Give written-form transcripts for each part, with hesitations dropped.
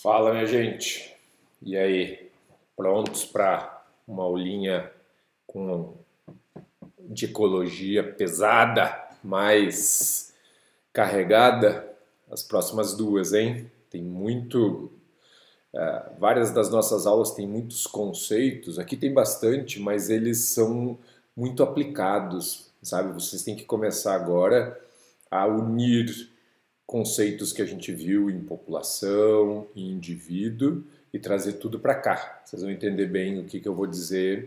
Fala, minha gente. E aí, prontos para uma aulinha de ecologia pesada, mais carregada? As próximas duas, hein? Tem muito. Várias das nossas aulas têm muitos conceitos. Aqui tem bastante, mas eles são muito aplicados, sabe? Vocês têm que começar agora a unir conceitos que a gente viu em população, em indivíduo e trazer tudo para cá. Vocês vão entender bem o que eu vou dizer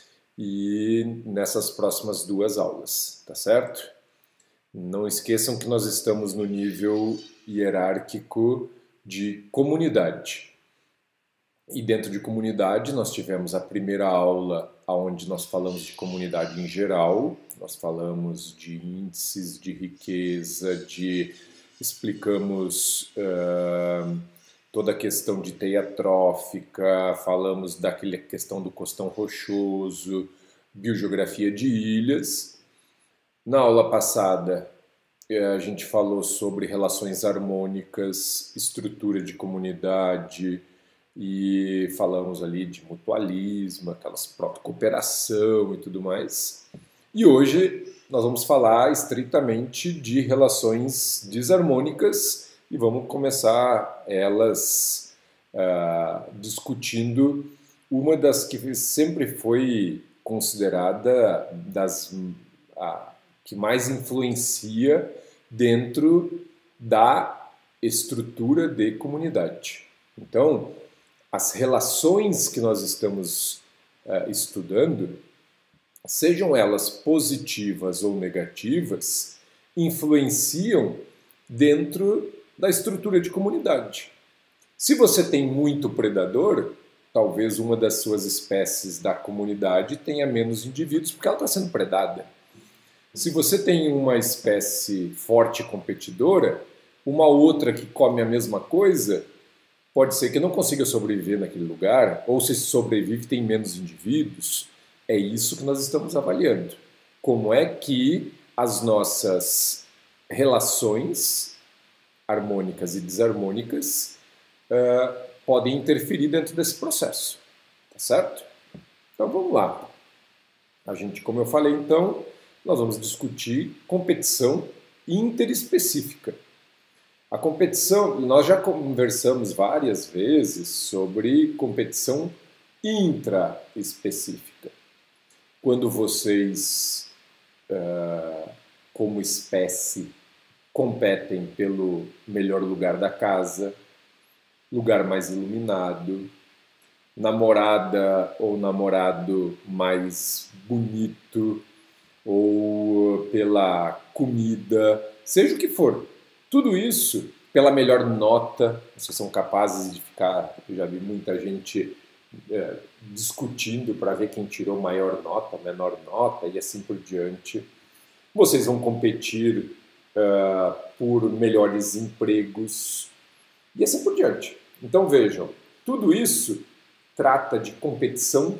e nessas próximas duas aulas, tá certo? Não esqueçam que nós estamos no nível hierárquico de comunidade. E dentro de comunidade nós tivemos a primeira aula onde nós falamos de comunidade em geral, nós falamos de índices de riqueza, explicamos toda a questão de teia trófica, falamos daquela questão do costão rochoso, biogeografia de ilhas. Na aula passada a gente falou sobre relações harmônicas, estrutura de comunidade e falamos ali de mutualismo, aquelas cooperação e tudo mais. E hoje nós vamos falar estritamente de relações desarmônicas e vamos começar elas discutindo uma das que sempre foi considerada que mais influencia dentro da estrutura de comunidade. Então, as relações que nós estamos estudando, sejam elas positivas ou negativas, influenciam dentro da estrutura de comunidade. Se você tem muito predador, talvez uma das suas espécies da comunidade tenha menos indivíduos porque ela está sendo predada. Se você tem uma espécie forte competidora, uma outra que come a mesma coisa, pode ser que não consiga sobreviver naquele lugar, ou se sobrevive tem menos indivíduos. É isso que nós estamos avaliando. Como é que as nossas relações harmônicas e desarmônicas podem interferir dentro desse processo. Tá certo? Então vamos lá. Como eu falei então, nós vamos discutir competição interespecífica. A competição, nós já conversamos várias vezes sobre competição intraespecífica. Quando vocês, como espécie, competem pelo melhor lugar da casa, lugar mais iluminado, namorada ou namorado mais bonito, ou pela comida, seja o que for. Tudo isso pela melhor nota, vocês são capazes de ficar, eu já vi muita gente discutindo para ver quem tirou maior nota, menor nota e assim por diante. Vocês vão competir por melhores empregos e assim por diante. Então vejam, tudo isso trata de competição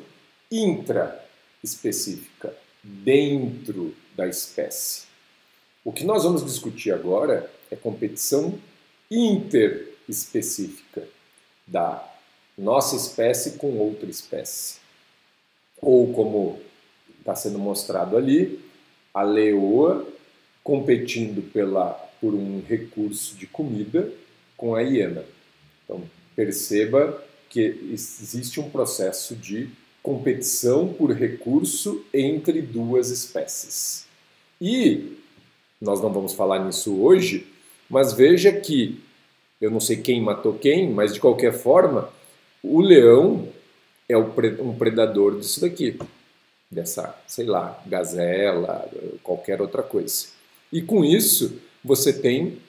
intraespecífica, dentro da espécie. O que nós vamos discutir agora é competição interespecífica da nossa espécie com outra espécie. Ou como está sendo mostrado ali, a leoa competindo por um recurso de comida com a hiena. Então perceba que existe um processo de competição por recurso entre duas espécies. E nós não vamos falar nisso hoje, mas veja que, eu não sei quem matou quem, mas de qualquer forma, o leão é um predador disso daqui, dessa, sei lá, gazela, qualquer outra coisa. E com isso, você tem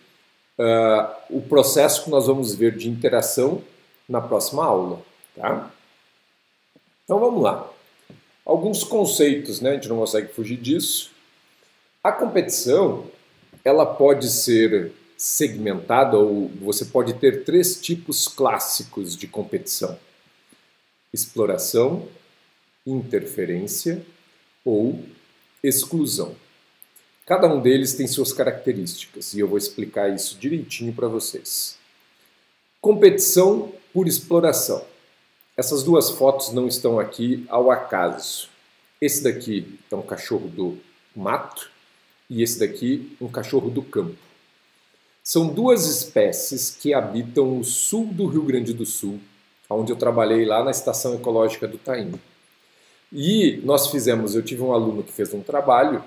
o processo que nós vamos ver de interação na próxima aula, tá? Então vamos lá. Alguns conceitos, né? A gente não consegue fugir disso. A competição, ela pode ser segmentada, ou você pode ter três tipos clássicos de competição: exploração, interferência ou exclusão. Cada um deles tem suas características e eu vou explicar isso direitinho para vocês. Competição por exploração. Essas duas fotos não estão aqui ao acaso. Esse daqui é um cachorro do mato e esse daqui um cachorro do campo. São duas espécies que habitam o sul do Rio Grande do Sul, onde eu trabalhei lá na Estação Ecológica do Taim. E eu tive um aluno que fez um trabalho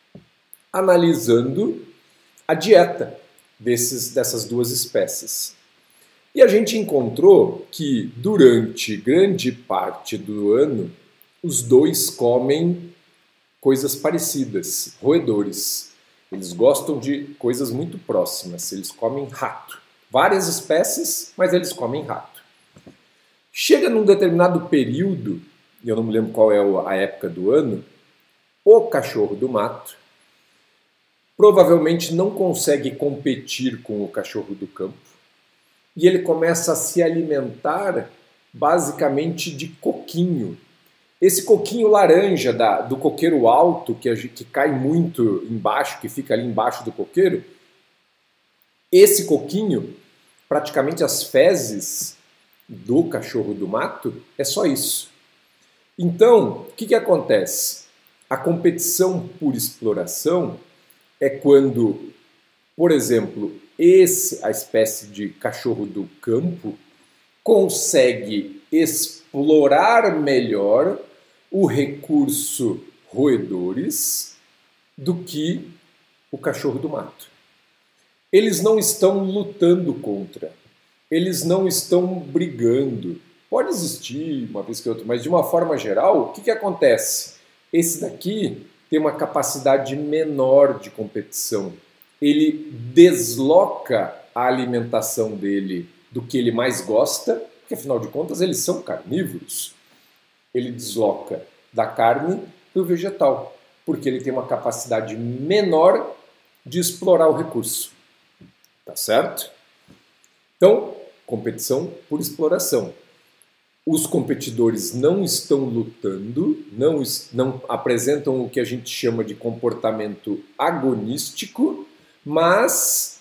analisando a dieta dessas duas espécies. E a gente encontrou que durante grande parte do ano os dois comem coisas parecidas, roedores. Eles gostam de coisas muito próximas, eles comem rato. Várias espécies, mas eles comem rato. Chega num determinado período, eu não me lembro qual é a época do ano, o cachorro do mato provavelmente não consegue competir com o cachorro do campo e ele começa a se alimentar basicamente de coquinho. Esse coquinho laranja do coqueiro alto, que cai muito embaixo, que fica ali embaixo do coqueiro, esse coquinho, praticamente as fezes do cachorro do mato, é só isso. Então, o que acontece? A competição por exploração é quando, por exemplo, a espécie de cachorro do campo consegue explorar melhor o recurso roedores do que o cachorro do mato. Eles não estão lutando contra, eles não estão brigando. Pode existir uma vez que outra, mas de uma forma geral, o que acontece? Esse daqui tem uma capacidade menor de competição. Ele desloca a alimentação dele do que ele mais gosta, porque afinal de contas eles são carnívoros. Ele desloca da carne para o vegetal, porque ele tem uma capacidade menor de explorar o recurso. Tá certo? Então, competição por exploração. Os competidores não estão lutando, não apresentam o que a gente chama de comportamento agonístico, mas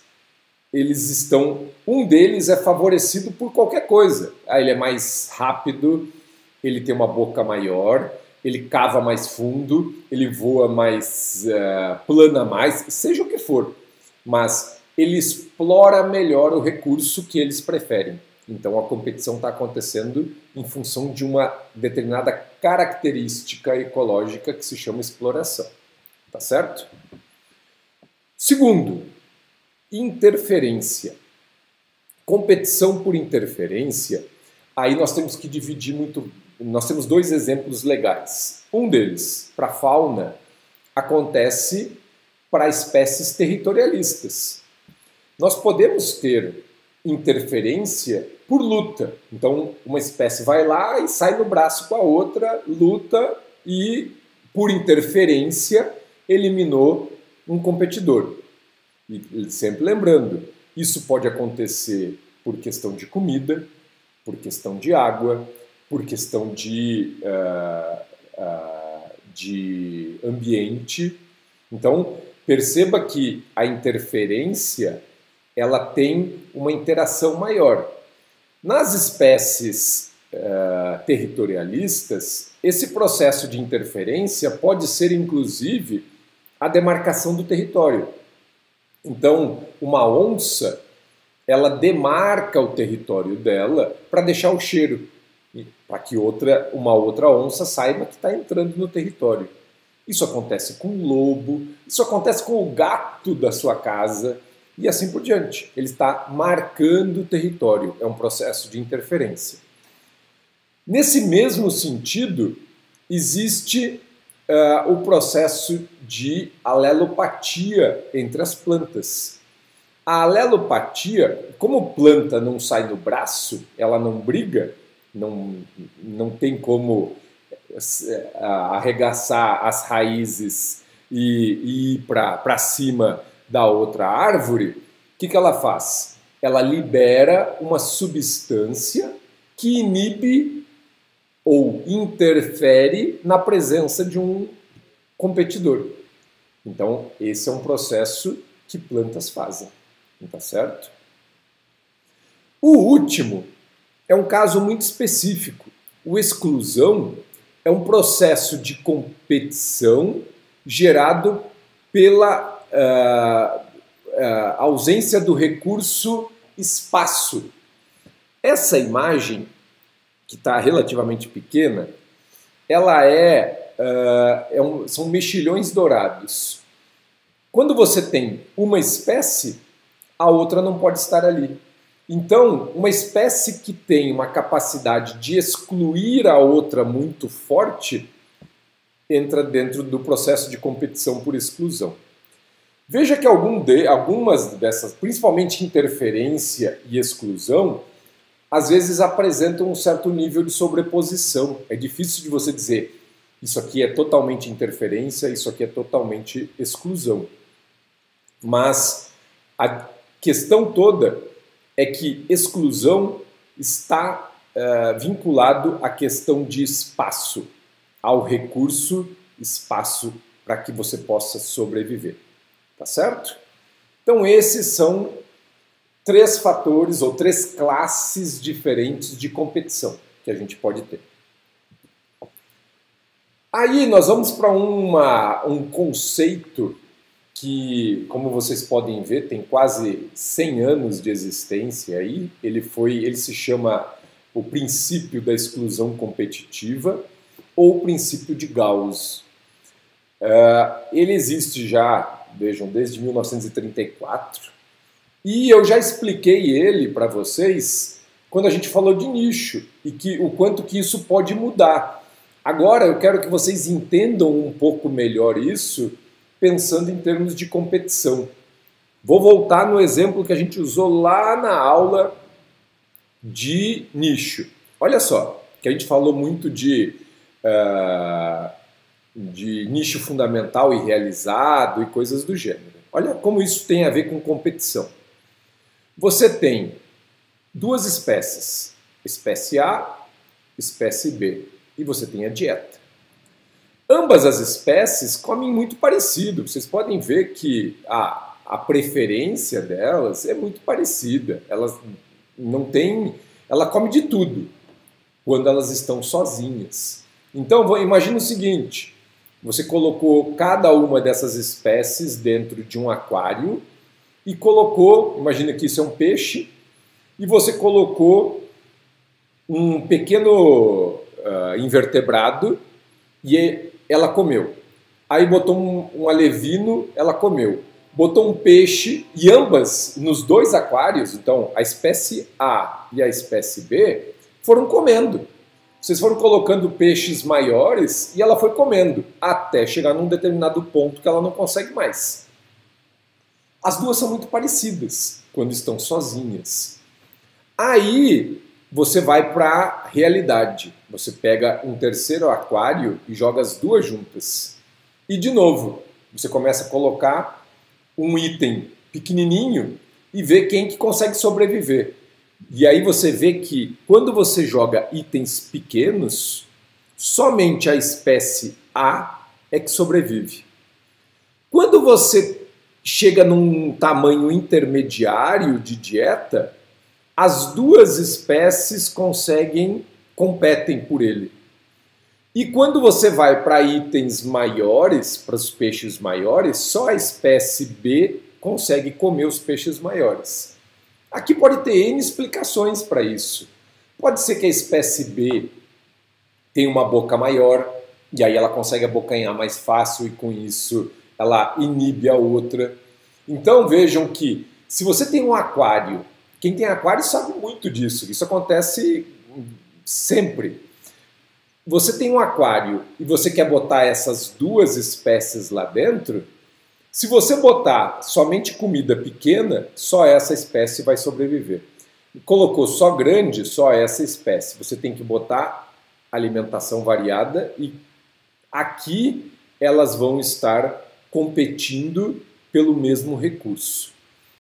um deles é favorecido por qualquer coisa. Ele é mais rápido, ele tem uma boca maior, ele cava mais fundo, ele voa mais, plana mais, seja o que for, mas ele explora melhor o recurso que eles preferem. Então a competição está acontecendo em função de uma determinada característica ecológica que se chama exploração. Tá certo? Segundo, interferência. Competição por interferência, aí nós temos que dividir muito. Nós temos dois exemplos legais. Um deles, para a fauna, acontece para espécies territorialistas. Nós podemos ter interferência por luta. Então, uma espécie vai lá e sai no braço com a outra, luta e, por interferência, eliminou um competidor. E sempre lembrando, isso pode acontecer por questão de comida, por questão de água, por questão de ambiente. Então, perceba que a interferência ela tem uma interação maior. Nas espécies territorialistas, esse processo de interferência pode ser, inclusive, a demarcação do território. Então, uma onça, ela demarca o território dela para deixar o cheiro, para que uma outra onça saiba que está entrando no território. Isso acontece com o lobo, isso acontece com o gato da sua casa, e assim por diante. Ele está marcando o território, é um processo de interferência. Nesse mesmo sentido, existe o processo de alelopatia entre as plantas. A alelopatia, como planta não sai no braço, ela não briga, não tem como arregaçar as raízes e ir para cima da outra árvore, o que ela faz? Ela libera uma substância que inibe ou interfere na presença de um competidor. Então, esse é um processo que plantas fazem, tá certo? O último é um caso muito específico. O exclusão é um processo de competição gerado pela ausência do recurso espaço. Essa imagem, que está relativamente pequena, ela são mexilhões dourados. Quando você tem uma espécie, a outra não pode estar ali. Então, uma espécie que tem uma capacidade de excluir a outra muito forte entra dentro do processo de competição por exclusão. Veja que algumas dessas, principalmente interferência e exclusão, às vezes apresentam um certo nível de sobreposição. É difícil de você dizer isso aqui é totalmente interferência, isso aqui é totalmente exclusão. Mas a questão toda é que exclusão está vinculado à questão de espaço, ao recurso espaço para que você possa sobreviver. Tá certo? Então esses são 3 fatores ou 3 classes diferentes de competição que a gente pode ter. Aí nós vamos para um conceito que, como vocês podem ver, tem quase 100 anos de existência aí. Ele se chama o princípio da exclusão competitiva ou o princípio de Gauss. Ele existe já, vejam, desde 1934 e eu já expliquei ele para vocês quando a gente falou de nicho e o quanto que isso pode mudar. Agora eu quero que vocês entendam um pouco melhor isso pensando em termos de competição. Vou voltar no exemplo que a gente usou lá na aula de nicho. Olha só, que a gente falou muito de nicho fundamental e realizado e coisas do gênero. Olha como isso tem a ver com competição. Você tem 2 espécies, espécie A, espécie B, e você tem a dieta. Ambas as espécies comem muito parecido. Vocês podem ver que a preferência delas é muito parecida. Ela come de tudo quando elas estão sozinhas. Então, imagine o seguinte, você colocou cada uma dessas espécies dentro de um aquário e colocou, imagina que isso é um peixe, e você colocou um pequeno invertebrado e ela comeu. Aí botou um alevino, ela comeu. Botou um peixe e ambas, nos 2 aquários, então a espécie A e a espécie B, foram comendo. Vocês foram colocando peixes maiores e ela foi comendo, até chegar num determinado ponto que ela não consegue mais. As 2 são muito parecidas quando estão sozinhas. Aí você vai para a realidade. Você pega um terceiro aquário e joga as 2 juntas. E de novo, você começa a colocar um item pequenininho e vê quem que consegue sobreviver. E aí você vê que quando você joga itens pequenos, somente a espécie A é que sobrevive. Quando você chega num tamanho intermediário de dieta, as 2 espécies competem por ele. E quando você vai para itens maiores, para os peixes maiores, só a espécie B consegue comer os peixes maiores. Aqui pode ter N explicações para isso. Pode ser que a espécie B tenha uma boca maior, e aí ela consegue abocanhar mais fácil, e com isso ela inibe a outra. Então vejam que, se você tem um aquário, quem tem aquário sabe muito disso, isso acontece sempre. Você tem um aquário e você quer botar essas 2 espécies lá dentro, se você botar somente comida pequena, só essa espécie vai sobreviver. Colocou só grande, só essa espécie. Você tem que botar alimentação variada e aqui elas vão estar competindo pelo mesmo recurso.